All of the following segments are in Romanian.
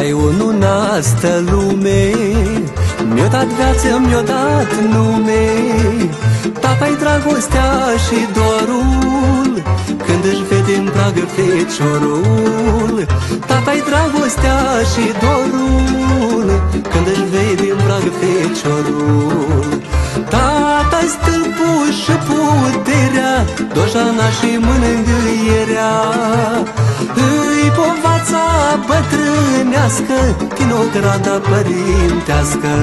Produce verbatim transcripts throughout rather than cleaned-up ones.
Tata-i unul în astă lume, mi-o dat viață, mi-o dat nume. Tata-i dragostea și dorul, când își vede în pragă feciorul. Tata-i dragostea și dorul, când își vede în pragă feciorul. Tata-i stâlpul și puterea, dojana și mânângâierea. Îi povața bătrânească din ograda părintească.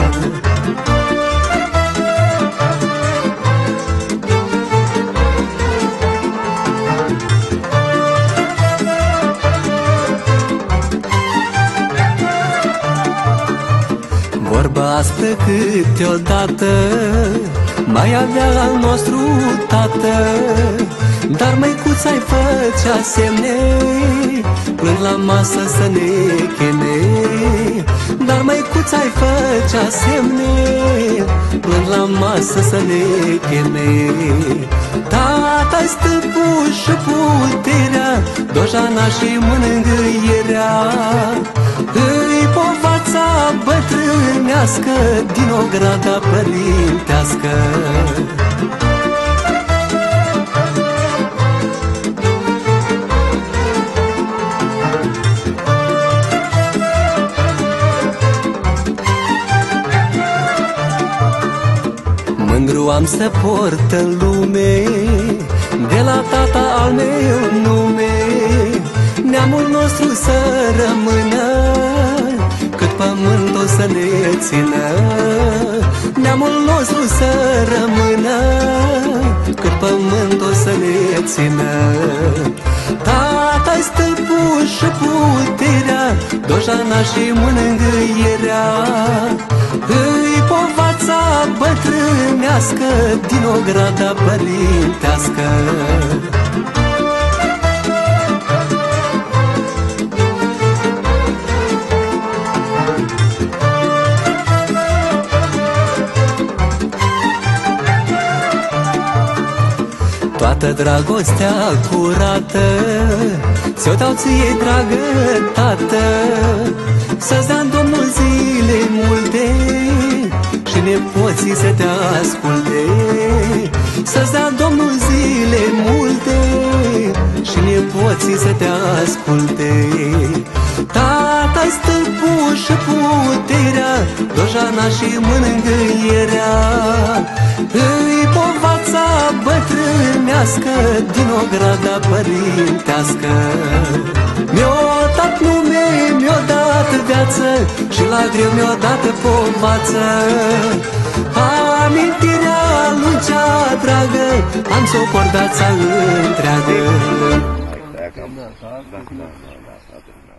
Vorba aspră câteodată mai avea al nostru tată, dar măicuța-i făcea semne plând la masă să ne cheme. Dar măicuța-i făcea semne plând la masă să ne cheme. Tata-i stâlpul și puterea, dojana și mânângâierea. Îi povața bătrânească din ograda părintească. Mândru am să port în lume de la tata al meu nume. Neamul nostru să rămână cât pământ o să ne țină. Neamul nostru să rămână cât pământ o să ne țină. Tata-i stâlpul și puterea, dojana și mânângâierea. Îi povața bătrânească din ograda părintească. Toată dragostea curată ți-o dau ție, dragă tată, să-ți dea Domnul zile multe și nepoții să te asculte. Să-ți dea Domnul zile multe și nepoții să te asculte. Tata-i stâlpul și puterea, dojana și mânângâierea. Îi povața bătrânească din ograda părintească. Mi-o dat nume, mi-o dat viață și la greu mi-o dat povață. Amintirea lui cea dragă am să o port viața întreagă.